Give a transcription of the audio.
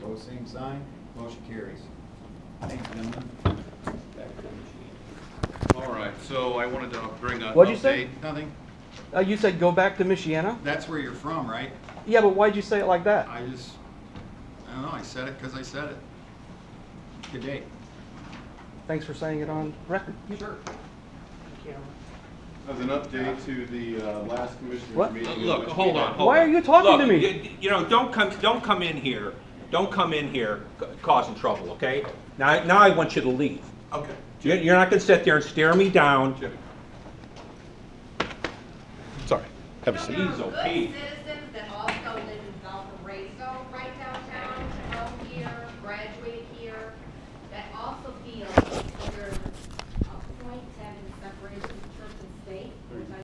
Opposed, same sign. Motion carries. Thank you, gentlemen. All right, so I wanted to bring up. What'd you say? Nothing. You said go back to Michiana? That's where you're from, right? Yeah, but why'd you say it like that? I don't know, I said it because I said it. Good day. Thanks for saying it on record. Sure. As an update to the last commissioners What? meeting. in Look, which hold we on. had- Hold Why on. are you talking Look, to me? You know, don't come in here. Don't come in here causing trouble, okay? Now I want you to leave. Okay. You're not going to sit there and stare me down. Jimmy. Sorry. Have a seat. Jeez, There are okay. good citizens that also live in Valparaiso, right downtown, out here.